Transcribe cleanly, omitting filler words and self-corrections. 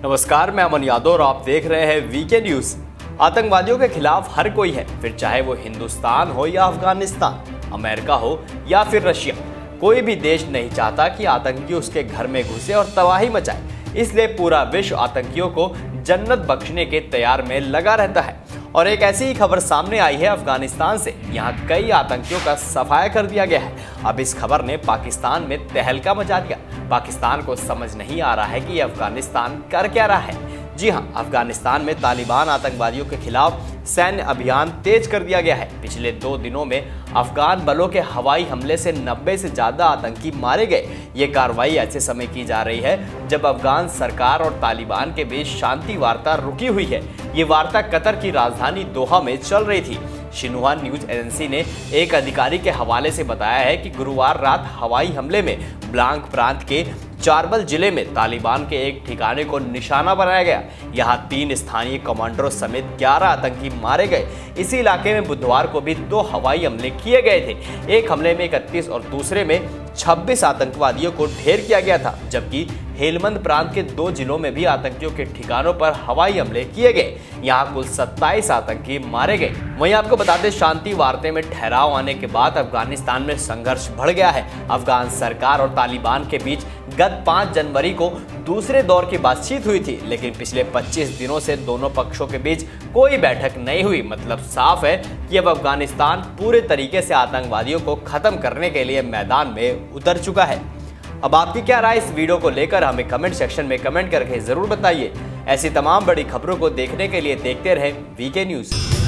नमस्कार, मैं अमन यादव और आप देख रहे हैं वीके न्यूज। आतंकवादियों के खिलाफ हर कोई है, फिर चाहे वो हिंदुस्तान हो या अफगानिस्तान, अमेरिका हो या फिर रशिया। कोई भी देश नहीं चाहता कि आतंकी उसके घर में घुसे और तबाही मचाए। इसलिए पूरा विश्व आतंकियों को जन्नत बख्शने के तैयार में लगा रहता है। और एक ऐसी ही खबर सामने आई है अफगानिस्तान से। यहाँ कई आतंकियों का सफाया कर दिया गया है। अब इस खबर ने पाकिस्तान में तहलका मचा दिया। पाकिस्तान को समझ नहीं आ रहा है कि अफगानिस्तान कर क्या रहा है। जी हाँ, अफगानिस्तान में तालिबान आतंकवादियों के खिलाफ सैन्य अभियान तेज कर दिया गया है। पिछले 2 दिनों में अफगान बलों के हवाई हमले से 90 से ज्यादा आतंकी मारे गए। ये कार्रवाई ऐसे समय की जा रही है जब अफगान सरकार और तालिबान के बीच शांति वार्ता रुकी हुई है। ये वार्ता कतर की राजधानी दोहा में चल रही थी। शिन्हुआ न्यूज एजेंसी ने एक अधिकारी के हवाले से बताया है कि गुरुवार रात हवाई हमले में ब्लांक प्रांत के चारबल जिले में तालिबान के एक ठिकाने को निशाना बनाया गया। यहाँ 3 स्थानीय कमांडरों समेत 11 आतंकी मारे गए। इसी इलाके में बुधवार को भी 2 हवाई हमले किए गए थे। एक हमले में 31 और दूसरे में 26 आतंकवादियों को ढेर किया गया था, जबकि हेलमंद प्रांत के 2 जिलों में भी आतंकियों के ठिकानों पर हवाई हमले किए गए। यहाँ कुल 27 आतंकी मारे गए। वहीं आपको बता दें, शांति वार्ते में ठहराव आने के बाद अफगानिस्तान में संघर्ष बढ़ गया है। अफगान सरकार और तालिबान के बीच गत 5 जनवरी को दूसरे दौर की बातचीत हुई थी, लेकिन पिछले 25 दिनों से दोनों पक्षों के बीच कोई बैठक नहीं हुई। मतलब साफ है कि अब अफगानिस्तान पूरे तरीके से आतंकवादियों को खत्म करने के लिए मैदान में उतर चुका है। अब आपकी क्या राय इस वीडियो को लेकर हमें कमेंट सेक्शन में कमेंट करके जरूर बताइए। ऐसी तमाम बड़ी खबरों को देखने के लिए देखते रहें वीके न्यूज।